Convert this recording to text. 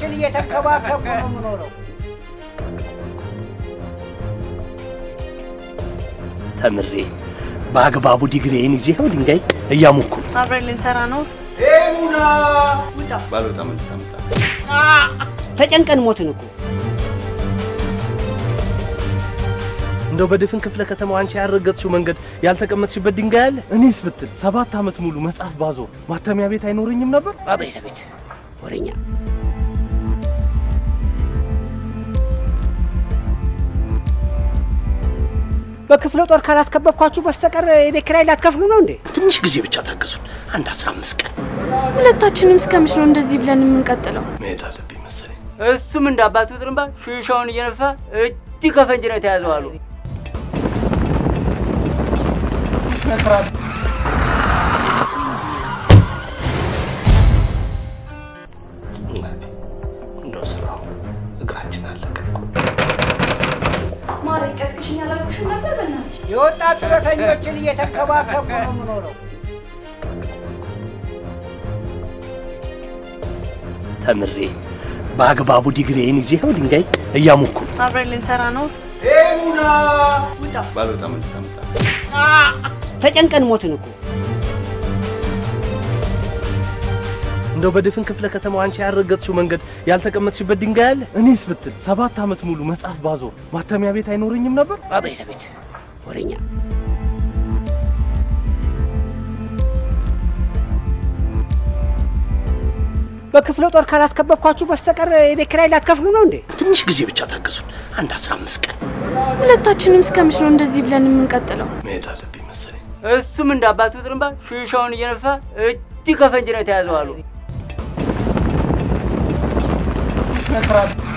ሰራተኞችን እየተከባከብኩ ነው የምኖረው። ተምሬ በአግባቡ ዲግሪዬን ይዤ ነው ድንጋይ እያሞኩ አብረን ልንሰራ ነው። ሙና ውጣ ባልወጣ ምን ታምጣ ተጨንቀን ሞትን እኮ እንደው በድፍን ክፍለ ከተማው አንቺ ያረገጥሽው መንገድ ያልተቀመጥሽበት ድንጋይ አለ። እኔስ ብትል 7 ዓመት ሙሉ መጽሐፍ ባዞር ማተሚያ ቤት አይኖርኝም ነበር። አቤት ወሬኛ በክፍለ ጦር ካላስከበብኳችሁ በስተቀር የቤት ኪራይ ላትከፍሉ ነው እንዴ? ትንሽ ጊዜ ብቻ ታገሱን፣ አንድ 15 ቀን። ሁለታችንም እስከምሽ ነው እንደዚህ ብለን የምንቀጥለው? መሄድ አለብኝ መሰለኝ። እሱም እንዳባቱ ጥርምባ ሺሻውን እየነፋ እጅ ከፈንጅ ነው ተያዘው አሉ። እንደው ስራው እግራችን አለቀ እኮ። ማሪ ቀስቅሽኛ አላልኩሽም ነበር? በእናትሽ የወጣት ሰራተኞችን እየተከባከብኩ ነው የምኖረው። ተምሬ በአግባቡ ዲግሪዬን ይዤ ነው ድንጋይ እያሞኩ አብረን ልንሰራ ነው። ሙና ውጣ ባልወጣ ምን ታምጣ ተጨንቀን ሞትን እኮ እንደው በድፍን ክፍለ ከተማው አንቺ ያረገጥሽው መንገድ ያልተቀመጥሽበት ድንጋይ አለ። እኔስ ብትል 7 ዓመት ሙሉ መጽሐፍ ባዞር ማተሚያ ቤት አይኖርኝም ነበር። አቤት ወሬኛ በክፍለ ጦር ካላስከበብኳችሁ በስተቀር የቤት ኪራይ ላትከፍሉ ነው እንዴ? ትንሽ ጊዜ ብቻ ታገሱን፣ አንድ 15 ቀን። ሁለታችንም እስከምሽ ነው እንደዚህ ብለን የምንቀጥለው? መሄድ አለብኝ መሰለኝ። እሱም እንዳባቱ ጥርምባ ሺሻውን እየነፋ እጅ ከፈንጅ ነው ተያዘው አሉ።